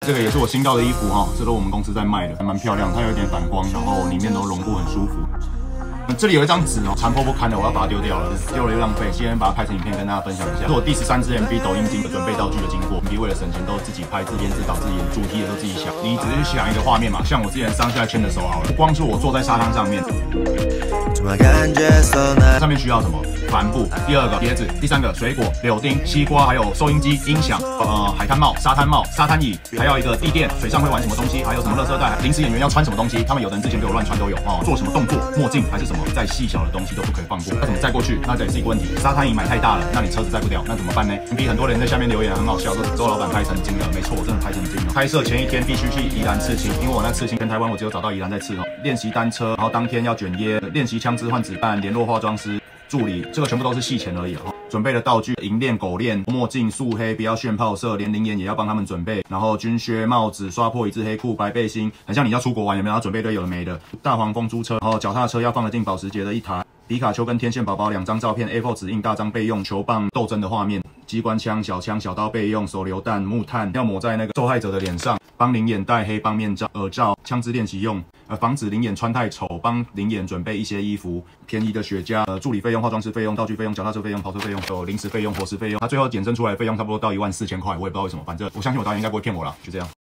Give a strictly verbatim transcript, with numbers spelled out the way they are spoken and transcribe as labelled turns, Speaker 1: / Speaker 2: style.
Speaker 1: 这个也是我新到的衣服哈，这都我们公司在卖的，还蛮漂亮，它有一点反光，然后里面都绒布很舒服。 这里有一张纸哦，残破不堪的，我要把它丢掉了，丢了又浪费。今天把它拍成影片跟大家分享一下，是我第十三支 M V 抖音经的准备道具的经过。M V 为了省钱，都自己拍、自编、自导、自演，主题也都自己想。你只是想一个画面嘛，像我之前上下牵的手好了，光是我坐在沙滩上面，上面需要什么？帆布，第二个碟子，第三个水果，柳丁、西瓜，还有收音机、音响，呃，海滩帽、沙滩帽、沙滩椅，还要一个地垫，水上会玩什么东西，还有什么垃圾袋，临时演员要穿什么东西，他们有的人之前给我乱穿都有哦，做什么动作，墨镜还是什么，再细小的东西都不可以放过。那怎么载过去？那这也是一个问题。沙滩椅买太大了，那你车子载不掉，那怎么办呢 ？M V 很多人在下面留言很好笑，说周老板拍成精了，没错，我真的拍成精了。拍摄前一天必须去宜兰刺青，因为我那刺青跟台湾我只有找到宜兰在刺哦。练习单车，然后当天要卷耶，练习枪支换子弹，联络化妆师。 助理，这个全部都是细钱而已哦。准备的道具：银链、狗链、墨镜、素黑，不要炫炮色，连灵眼也要帮他们准备。然后军靴、帽子、刷破一只黑裤、白背心，很像你要出国玩有没有？要准备堆有的没的。大黄蜂租车，然后脚踏车要放得进保时捷的一台。皮卡丘跟天线宝宝两张照片 ，A 四 纸印大张备用，球棒斗争的画面，机关枪、小枪、小刀备用，手榴弹、木炭要抹在那个受害者的脸上，帮灵眼戴黑帮面罩、耳罩，枪支练习用。 呃，防止灵眼穿太丑，帮灵眼准备一些衣服，便宜的雪茄，呃，助理费用、化妆师费用、道具费用、脚踏车费用、跑车费用，有零食费用、伙食费用，他最后衍生出来的费用差不多到一万四千块，我也不知道为什么，反正我相信我导演应该不会骗我啦，就这样。